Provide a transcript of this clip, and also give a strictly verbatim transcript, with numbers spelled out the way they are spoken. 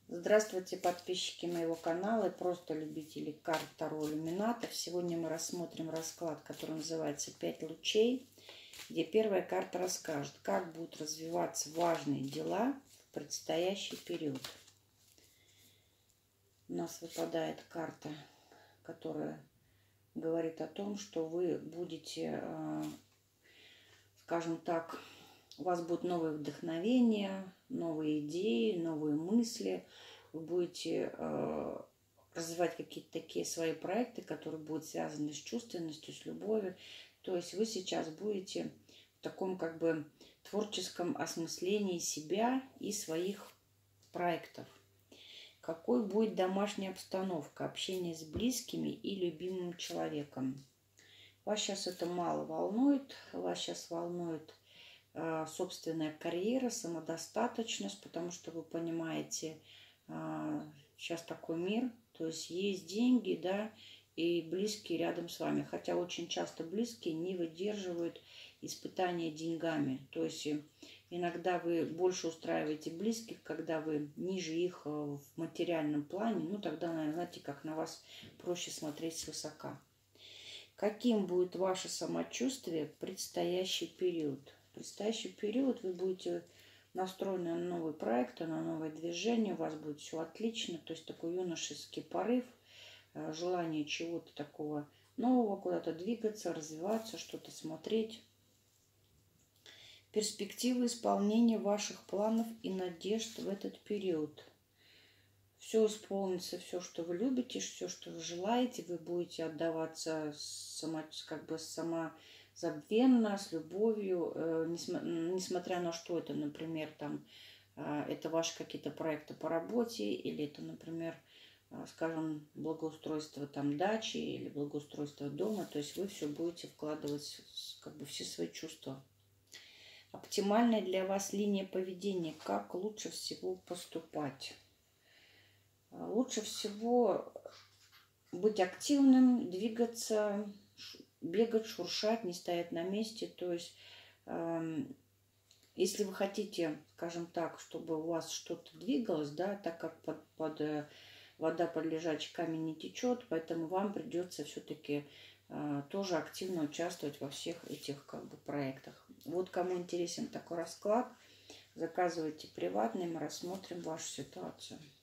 Здравствуйте, подписчики моего канала и просто любители карт Таро Иллюминатов. Сегодня мы рассмотрим расклад, который называется «Пять лучей», где первая карта расскажет, как будут развиваться важные дела в предстоящий период. У нас выпадает карта, которая говорит о том, что вы будете, скажем так, у вас будет новое вдохновение, новые идеи, новые мысли. Вы будете э, развивать какие-то такие свои проекты, которые будут связаны с чувственностью, с любовью. То есть вы сейчас будете в таком как бы творческом осмыслении себя и своих проектов. Какой будет домашняя обстановка, общение с близкими и любимым человеком? Вас сейчас это мало волнует, вас сейчас волнует собственная карьера, самодостаточность, потому что вы понимаете, сейчас такой мир, то есть есть деньги, да, и близкие рядом с вами. Хотя очень часто близкие не выдерживают испытания деньгами. То есть иногда вы больше устраиваете близких, когда вы ниже их в материальном плане, ну тогда, наверное, знаете, как на вас проще смотреть свысока. Каким будет ваше самочувствие в предстоящий период? В предстоящий период вы будете настроены на новые проекты, на новые движения, у вас будет все отлично, то есть такой юношеский порыв, желание чего-то такого нового, куда-то двигаться, развиваться, что-то смотреть. Перспективы исполнения ваших планов и надежд в этот период. Все исполнится, все, что вы любите, все, что вы желаете, вы будете отдаваться сама, как бы сама забвенно, с любовью, э, несмотря на что это, например, там, э, это ваши какие-то проекты по работе, или это, например, э, скажем, благоустройство там дачи или благоустройство дома, то есть вы все будете вкладывать, как бы, все свои чувства. Оптимальная для вас линия поведения, как лучше всего поступать? Лучше всего быть активным, двигаться, бегать, шуршать, не стоять на месте. То есть, э, если вы хотите, скажем так, чтобы у вас что-то двигалось, да, так как под, под э, вода под лежачий камень не течет, поэтому вам придется все-таки э, тоже активно участвовать во всех этих как бы проектах. Вот кому интересен такой расклад, заказывайте приватный, мы рассмотрим вашу ситуацию.